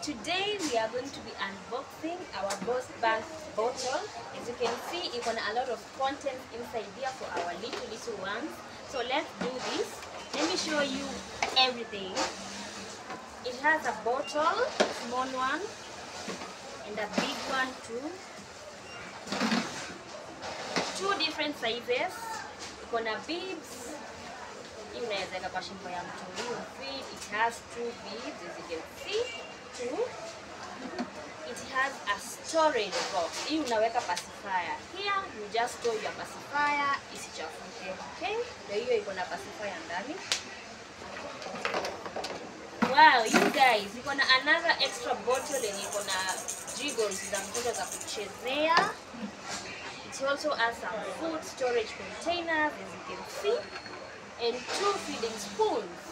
Today we are going to be unboxing our Boss Bank bottle. As you can see, it's got a lot of content inside here for our little ones. So let's do this. Let me show you everything. It has a bottle, a small one, and a big one too. Two different sizes. It's got bibs. It has two bibs, as you can see. It has a storage box. You unaweka pacifier. Here you just store your pacifier isichafuke. Okay? Ndio hiyo iko na pacifier ndani. Wow, you guys, iko na another extra bottle yenye iko na jiggles za mtoto za kuchezea. It also has some food storage containers, as you can see, and two feeding spoons.